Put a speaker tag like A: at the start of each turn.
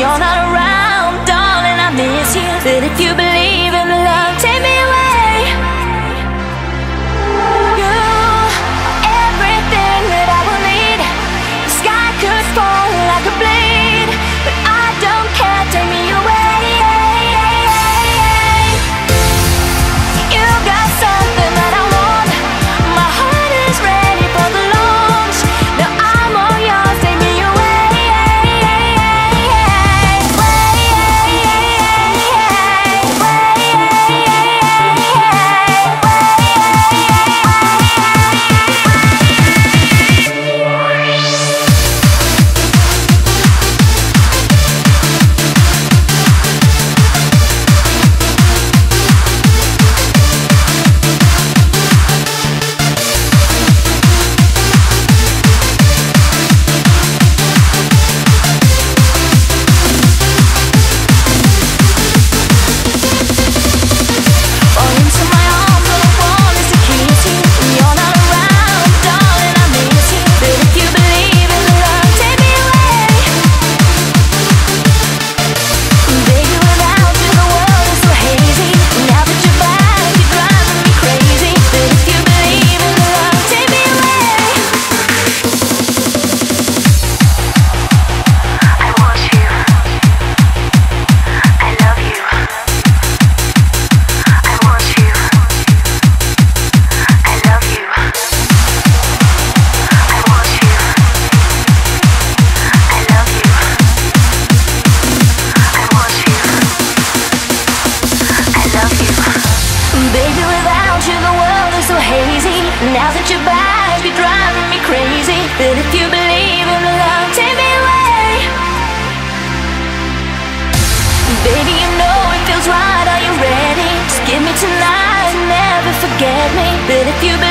A: you're not around, darling, I miss you. But if you believe in love, take me away. You're everything that I will need. The sky could fall like a blade, but I don't care, take me away. You got something that I want. My heart is ready for the launch. Now I'm all yours, take me away. Baby, without you the world is so hazy. Now that you're back, you're driving me crazy. But if you believe in love, take me away. Baby, you know it feels right, are you ready? Just give me tonight, never forget me. But if you